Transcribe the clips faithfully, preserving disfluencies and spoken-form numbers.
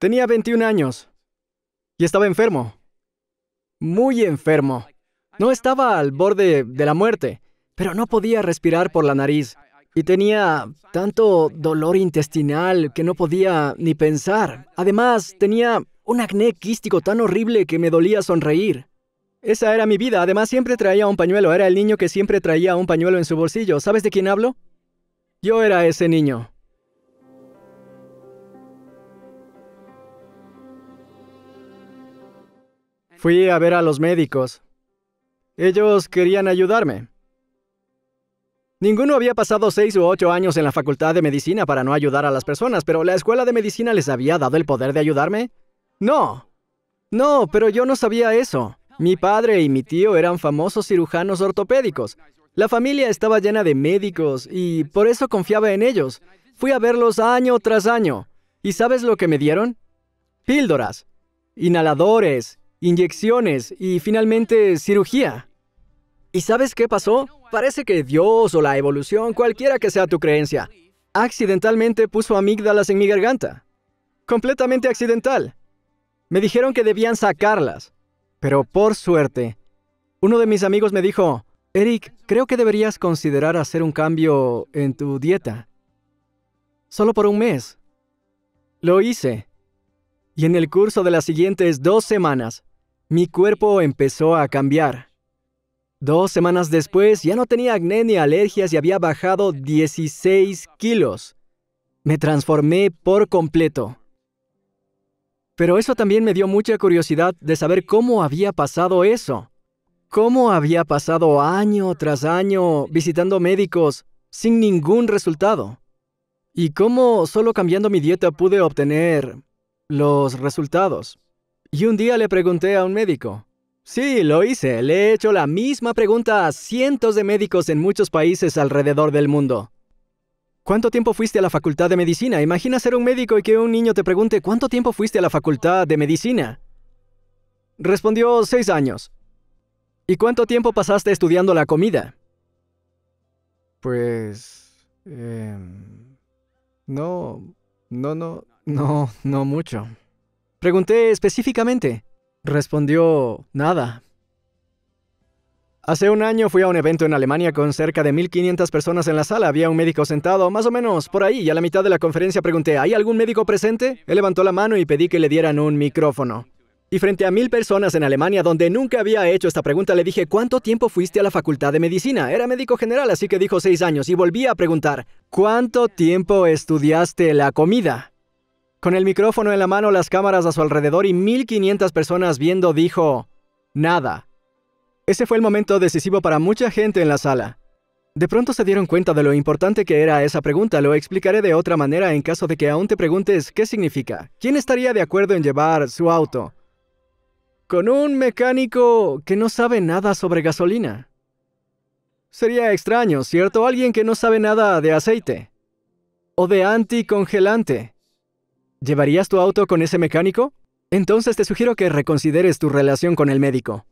Tenía veintiún años y estaba enfermo, muy enfermo. No estaba al borde de la muerte, pero no podía respirar por la nariz. Y tenía tanto dolor intestinal que no podía ni pensar. Además, tenía un acné quístico tan horrible que me dolía sonreír. Esa era mi vida. Además, siempre traía un pañuelo. Era el niño que siempre traía un pañuelo en su bolsillo. ¿Sabes de quién hablo? Yo era ese niño. Fui a ver a los médicos. Ellos querían ayudarme. Ninguno había pasado seis u ocho años en la facultad de medicina para no ayudar a las personas, pero ¿la escuela de medicina les había dado el poder de ayudarme? No. No, pero yo no sabía eso. Mi padre y mi tío eran famosos cirujanos ortopédicos. La familia estaba llena de médicos y por eso confiaba en ellos. Fui a verlos año tras año. ¿Y sabes lo que me dieron? Píldoras, inhaladores, inyecciones y finalmente cirugía. ¿Y sabes qué pasó? Parece que Dios o la evolución, cualquiera que sea tu creencia, accidentalmente puso amígdalas en mi garganta. Completamente accidental. Me dijeron que debían sacarlas. Pero por suerte, uno de mis amigos me dijo, Eric, creo que deberías considerar hacer un cambio en tu dieta. Solo por un mes. Lo hice. Y en el curso de las siguientes dos semanas, mi cuerpo empezó a cambiar. Dos semanas después, ya no tenía acné ni alergias y había bajado dieciséis kilos. Me transformé por completo. Pero eso también me dio mucha curiosidad de saber cómo había pasado eso. Cómo había pasado año tras año visitando médicos sin ningún resultado. Y cómo solo cambiando mi dieta pude obtener los resultados. Y un día le pregunté a un médico. Sí, lo hice. Le he hecho la misma pregunta a cientos de médicos en muchos países alrededor del mundo. ¿Cuánto tiempo fuiste a la facultad de medicina? Imagina ser un médico y que un niño te pregunte ¿cuánto tiempo fuiste a la facultad de medicina? Respondió seis años. ¿Y cuánto tiempo pasaste estudiando la comida? Pues... Eh, no... No, no... No, no mucho. Pregunté específicamente. Respondió, nada. Hace un año fui a un evento en Alemania con cerca de mil quinientas personas en la sala. Había un médico sentado, más o menos por ahí, y a la mitad de la conferencia pregunté, ¿hay algún médico presente? Él levantó la mano y pedí que le dieran un micrófono. Y frente a mil personas en Alemania, donde nunca había hecho esta pregunta, le dije, ¿cuánto tiempo fuiste a la facultad de medicina? Era médico general, así que dijo seis años, y volví a preguntar, ¿cuánto tiempo estudiaste la comida? Con el micrófono en la mano, las cámaras a su alrededor y mil quinientas personas viendo, dijo, nada. Ese fue el momento decisivo para mucha gente en la sala. De pronto se dieron cuenta de lo importante que era esa pregunta. Lo explicaré de otra manera en caso de que aún te preguntes qué significa. ¿Quién estaría de acuerdo en llevar su auto con un mecánico que no sabe nada sobre gasolina? Sería extraño, ¿cierto? Alguien que no sabe nada de aceite o de anticongelante. ¿Llevarías tu auto con ese mecánico? Entonces te sugiero que reconsideres tu relación con el médico.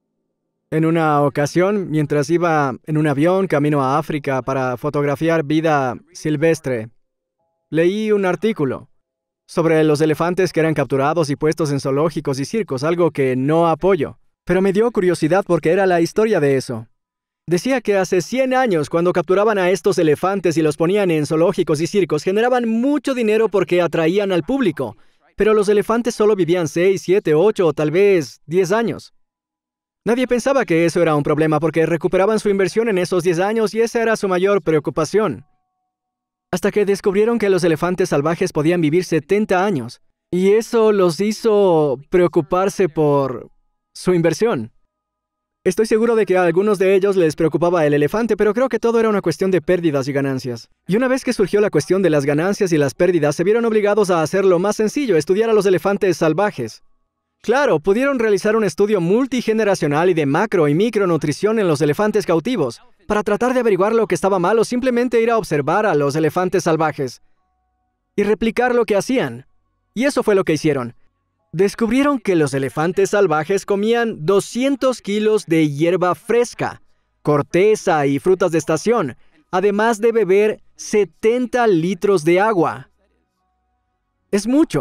En una ocasión, mientras iba en un avión camino a África para fotografiar vida silvestre, leí un artículo sobre los elefantes que eran capturados y puestos en zoológicos y circos, algo que no apoyo. Pero me dio curiosidad porque era la historia de eso. Decía que hace cien años, cuando capturaban a estos elefantes y los ponían en zoológicos y circos, generaban mucho dinero porque atraían al público. Pero los elefantes solo vivían seis, siete, ocho o tal vez diez años. Nadie pensaba que eso era un problema porque recuperaban su inversión en esos diez años y esa era su mayor preocupación. Hasta que descubrieron que los elefantes salvajes podían vivir setenta años. Y eso los hizo preocuparse por su inversión. Estoy seguro de que a algunos de ellos les preocupaba el elefante, pero creo que todo era una cuestión de pérdidas y ganancias. Y una vez que surgió la cuestión de las ganancias y las pérdidas, se vieron obligados a hacer lo más sencillo, estudiar a los elefantes salvajes. Claro, pudieron realizar un estudio multigeneracional y de macro y micronutrición en los elefantes cautivos, para tratar de averiguar lo que estaba mal o simplemente ir a observar a los elefantes salvajes y replicar lo que hacían. Y eso fue lo que hicieron. Descubrieron que los elefantes salvajes comían doscientos kilos de hierba fresca, corteza y frutas de estación, además de beber setenta litros de agua. Es mucho.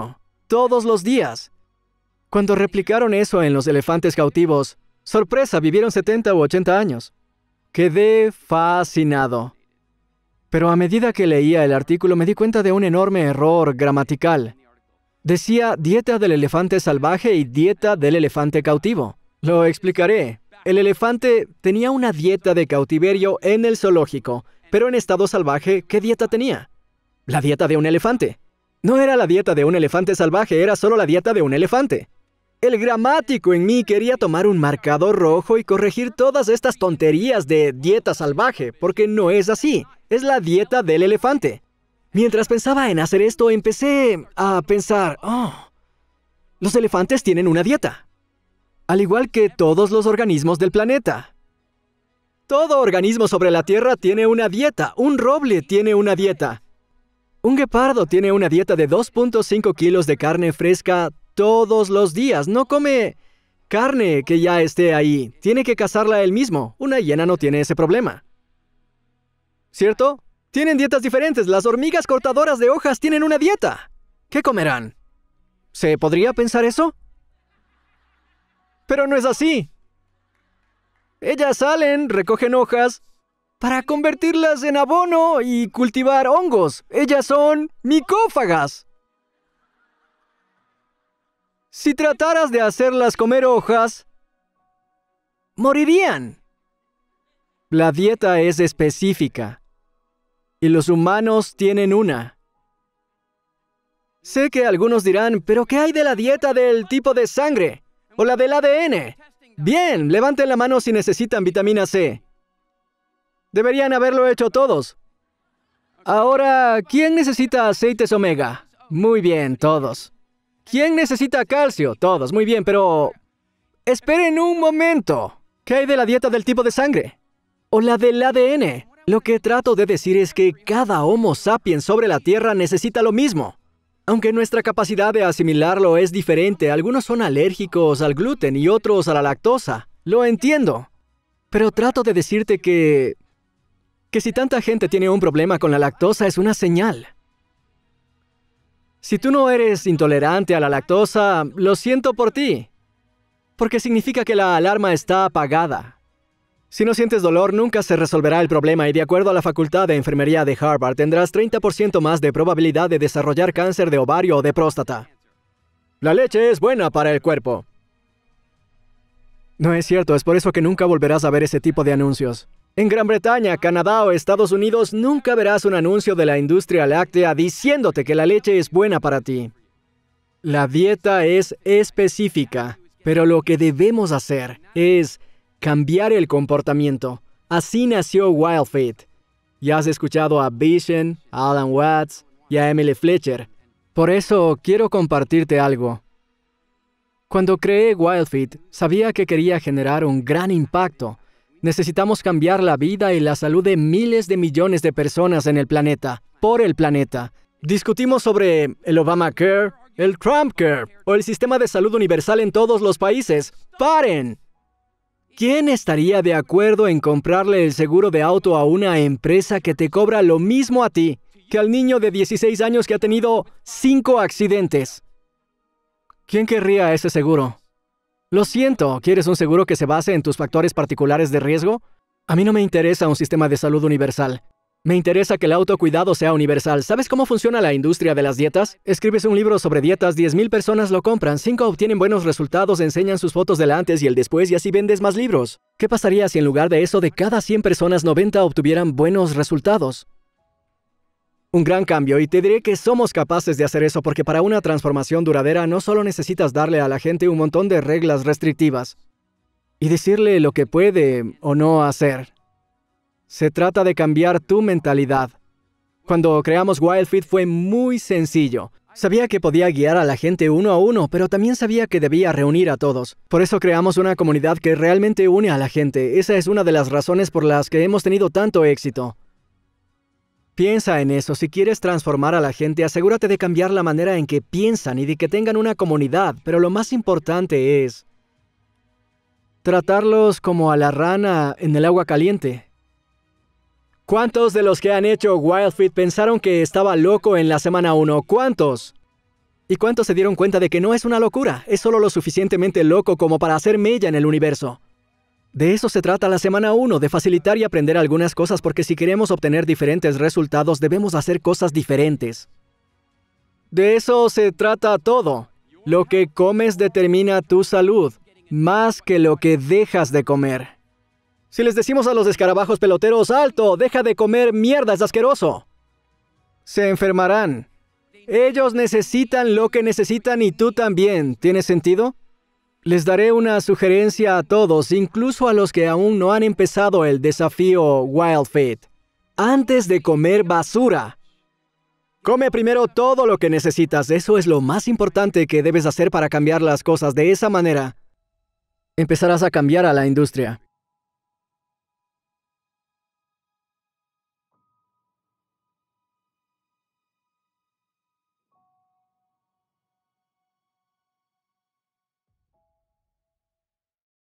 todos los días. Cuando replicaron eso en los elefantes cautivos, sorpresa, vivieron setenta u ochenta años. Quedé fascinado. Pero a medida que leía el artículo me di cuenta de un enorme error gramatical. Decía dieta del elefante salvaje y dieta del elefante cautivo. Lo explicaré. El elefante tenía una dieta de cautiverio en el zoológico, pero en estado salvaje, ¿qué dieta tenía? La dieta de un elefante. No era la dieta de un elefante salvaje, era solo la dieta de un elefante. El gramático en mí quería tomar un marcador rojo y corregir todas estas tonterías de dieta salvaje, porque no es así. Es la dieta del elefante. Mientras pensaba en hacer esto, empecé a pensar, oh, los elefantes tienen una dieta. Al igual que todos los organismos del planeta. Todo organismo sobre la Tierra tiene una dieta. Un roble tiene una dieta. Un guepardo tiene una dieta de dos punto cinco kilos de carne fresca todos los días. No come carne que ya esté ahí. Tiene que cazarla él mismo. Una hiena no tiene ese problema. ¿Cierto? Tienen dietas diferentes. Las hormigas cortadoras de hojas tienen una dieta. ¿Qué comerán? ¿Se podría pensar eso? Pero no es así. Ellas salen, recogen hojas para convertirlas en abono y cultivar hongos. Ellas son micófagas. Si trataras de hacerlas comer hojas, morirían. La dieta es específica. Y los humanos tienen una. Sé que algunos dirán, ¿pero qué hay de la dieta del tipo de sangre? ¿O la del A D N? Bien, levanten la mano si necesitan vitamina C. Deberían haberlo hecho todos. Ahora, ¿quién necesita aceites omega? Muy bien, todos. ¿Quién necesita calcio? Todos, muy bien, pero... esperen un momento. ¿Qué hay de la dieta del tipo de sangre? ¿O la del A D N? Lo que trato de decir es que cada Homo sapiens sobre la Tierra necesita lo mismo. Aunque nuestra capacidad de asimilarlo es diferente, algunos son alérgicos al gluten y otros a la lactosa. Lo entiendo. Pero trato de decirte que... que si tanta gente tiene un problema con la lactosa es una señal. Si tú no eres intolerante a la lactosa, lo siento por ti. Porque significa que la alarma está apagada. Si no sientes dolor, nunca se resolverá el problema y de acuerdo a la Facultad de Enfermería de Harvard, tendrás treinta por ciento más de probabilidad de desarrollar cáncer de ovario o de próstata. La leche es buena para el cuerpo. No es cierto, es por eso que nunca volverás a ver ese tipo de anuncios. En Gran Bretaña, Canadá o Estados Unidos, nunca verás un anuncio de la industria láctea diciéndote que la leche es buena para ti. La dieta es específica, pero lo que debemos hacer es cambiar el comportamiento. Así nació WildFit. Ya has escuchado a Vishen, a Alan Watts y a Emily Fletcher. Por eso quiero compartirte algo. Cuando creé WildFit, sabía que quería generar un gran impacto. Necesitamos cambiar la vida y la salud de miles de millones de personas en el planeta, por el planeta. Discutimos sobre el Obamacare, el Trumpcare o el sistema de salud universal en todos los países. ¡Paren! ¿Quién estaría de acuerdo en comprarle el seguro de auto a una empresa que te cobra lo mismo a ti que al niño de dieciséis años que ha tenido cinco accidentes? ¿Quién querría ese seguro? Lo siento, ¿quieres un seguro que se base en tus factores particulares de riesgo? A mí no me interesa un sistema de salud universal. Me interesa que el autocuidado sea universal. ¿Sabes cómo funciona la industria de las dietas? Escribes un libro sobre dietas, diez mil personas lo compran, cinco obtienen buenos resultados, enseñan sus fotos del antes y el después y así vendes más libros. ¿Qué pasaría si en lugar de eso de cada cien personas, noventa obtuvieran buenos resultados? Un gran cambio, y te diré que somos capaces de hacer eso porque para una transformación duradera no solo necesitas darle a la gente un montón de reglas restrictivas y decirle lo que puede o no hacer. Se trata de cambiar tu mentalidad. Cuando creamos WildFit fue muy sencillo. Sabía que podía guiar a la gente uno a uno, pero también sabía que debía reunir a todos. Por eso creamos una comunidad que realmente une a la gente. Esa es una de las razones por las que hemos tenido tanto éxito. Piensa en eso. Si quieres transformar a la gente, asegúrate de cambiar la manera en que piensan y de que tengan una comunidad. Pero lo más importante es tratarlos como a la rana en el agua caliente. ¿Cuántos de los que han hecho WildFit pensaron que estaba loco en la semana uno? ¿Cuántos? ¿Y cuántos se dieron cuenta de que no es una locura? Es solo lo suficientemente loco como para hacer mella en el universo. De eso se trata la semana uno, de facilitar y aprender algunas cosas, porque si queremos obtener diferentes resultados, debemos hacer cosas diferentes. De eso se trata todo. Lo que comes determina tu salud, más que lo que dejas de comer. Si les decimos a los escarabajos peloteros, ¡alto! ¡Deja de comer mierda, es asqueroso!, se enfermarán. Ellos necesitan lo que necesitan y tú también. ¿Tiene sentido? Les daré una sugerencia a todos, incluso a los que aún no han empezado el desafío Wild Fit. Antes de comer basura, come primero todo lo que necesitas. Eso es lo más importante que debes hacer para cambiar las cosas. De esa manera, empezarás a cambiar a la industria.